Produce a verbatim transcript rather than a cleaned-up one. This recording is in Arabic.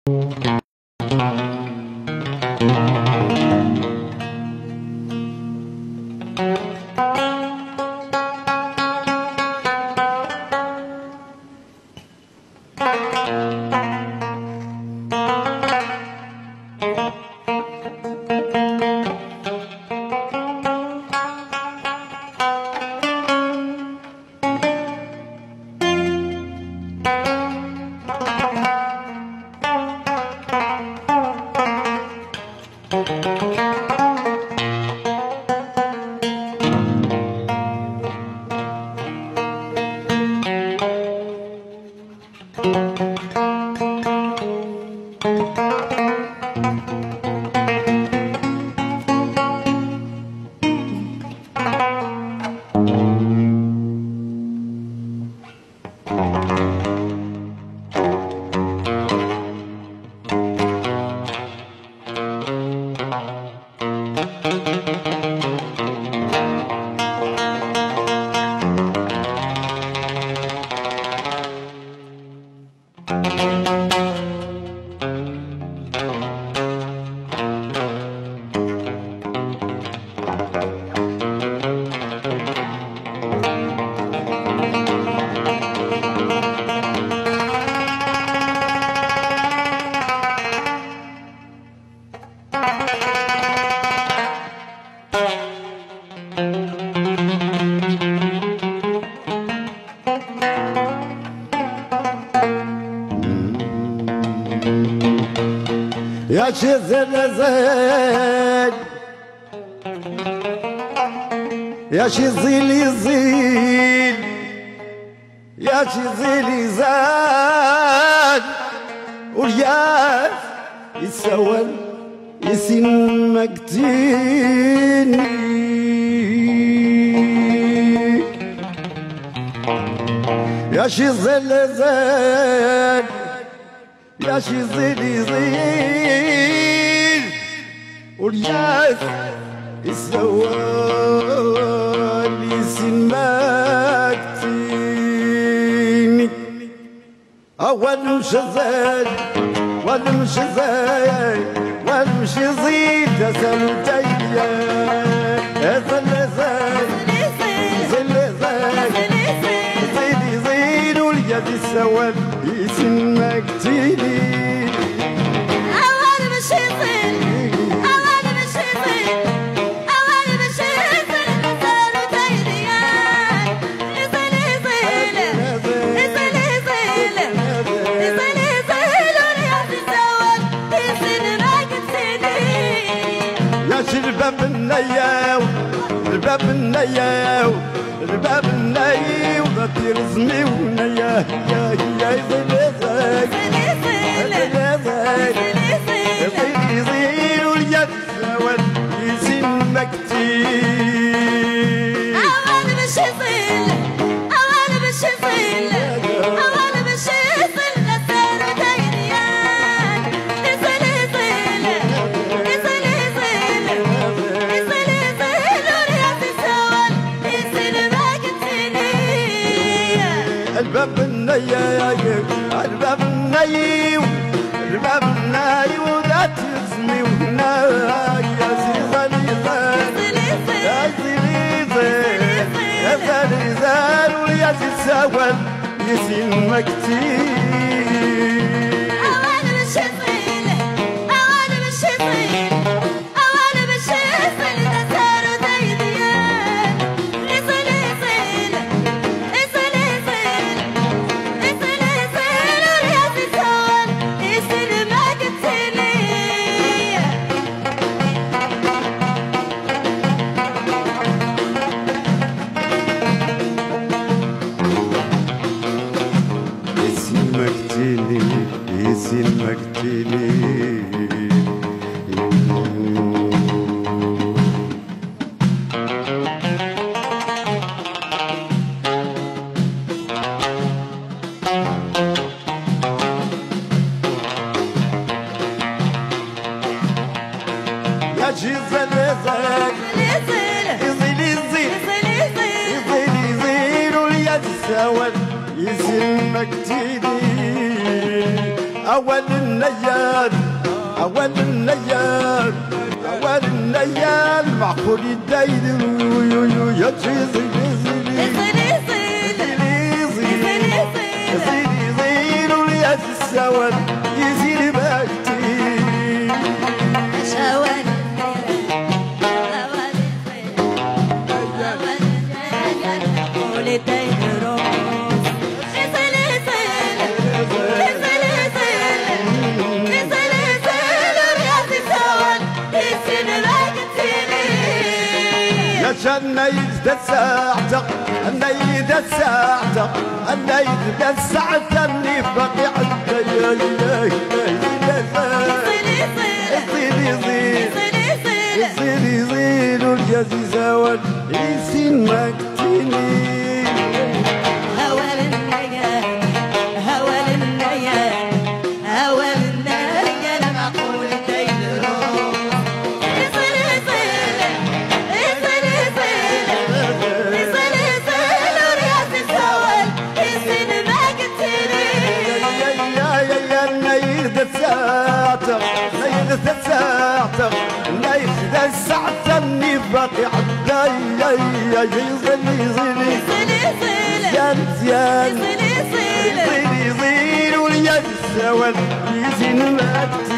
يا شي زلزال يا شي زيلي زيل يا شي زيلي زال والياس يسول يسين مقتيني يا شي زلزال يا شي زيلي زيل والياس يسوال يسين مقتيني أول مشزال والمشزال والمشزيل تسالو تايا زلزال زلزال زيدي زيد واليد السوال يسين مقتيني الباب النياو الباب النياو الباب النياو غطي رزمي ونياه يا يا زلزال زلزال زيد يزيد واليد سوال يزين مقتيل أول مش يصيل أول مش يصيل أول مش يصيل لسان ودينيان يصيل يصيل يصيل الباب النيايو الباب النيو الباب النيو لا تسمي وهنايا يا زلزال يا زلزال يا زلزال ويا زلزال يسين مقتيل أول مش يصيل أول مش يصيل أول مش يصيل لسان ودينيان يصيل يصيل يسين مقتيلي يا شي زلزال يزيل يزيل يزيل يزيل واليد سوال يسين مقتيلي أول النيال أول النيال أول النيال معقول يدايد يا زيزي السواد يزيد بكتي شوال قولي تيروس نزل نزل نزل نزل نزل نزل رياض السواد يزيد بكتي يا جنة يزداد ساعتك أنا يزداد ساعتك أنا يزداد ساعتك اللي باقي عندك يا يا يزيد يزيد والجازي زوال يسين مكتيني هوال النيال هوال النيال هوال النيال معقول تيروس نزل نزل نزل نزل نزل نزل رياض الزوال يزيد مكتيني يا يا يا يا نيد ساعتك نيد ساعتك نيد ساعتك اللي باقي عدا يا يا يزيد يزيد زيان زيان يزيد يزيد واليد السواد يزين مكتي